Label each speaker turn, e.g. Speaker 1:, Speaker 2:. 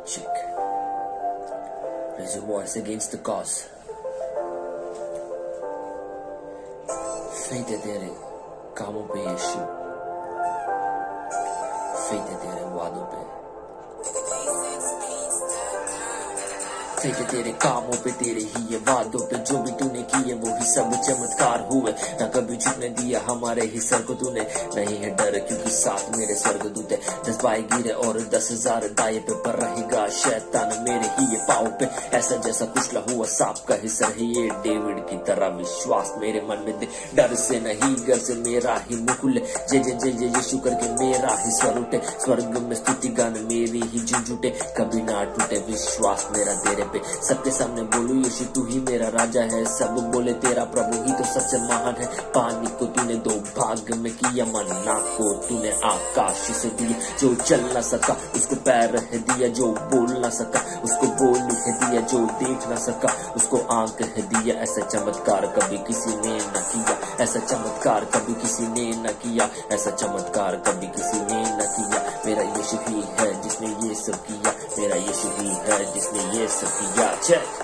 Speaker 1: Check. Raise your voice against the cause. Faith है तेरे कामों पे यीशु, faith है तेरे वादों पे, faith है तेरे कामों पे, तेरे ही ये वादों पे। जो भी तूने किए वो ही सब चमत्कार हुए, ना कभी झुकने दिया हमारे ही सर को तूने। नहीं है डर क्योंकि साथ मेरे स्वर्गदूत है, 10 बाई गिरे और 10,000 दाएं पे, पर रहेगा शैतान मेरे ही ये पाँव पे। ऐसा जैसा कुचला हुआ सांप का हिस्सा है ये डेविड की तरह, विश्वास मेरे मन में दे, डर से नहीं घर से मेरा ही मुख खुले। जय जय जय जय यीशु करके मेरा ही स्वर उठे, स्वर्ग में स्तुति गान मेरी ही झूठ उठे, कभी ना टूटे विश्वास मेरा तेरे पे। सबके सामने बोलू यीशु तू ही मेरा राजा है, सब बोले तेरा प्रभु ही तो सबसे महान है। पानी को तूने 2 भाग में किया, मन्ना को तूने आकाश से दिया। जो चल ना सका उसको पैर है दिया, जो बोल ना सका उसको बोली है दिया, जो देख ना सका उसको आंख है दिया। ऐसा चमत्कार कभी किसी ने न किया, ऐसा चमत्कार कभी किसी ने न किया, ऐसा चमत्कार कभी किसी ने न किया। मेरा यीशु ही है जिसने ये सब किया, मेरा यीशु ही है जिसने ये सब किया। चेक।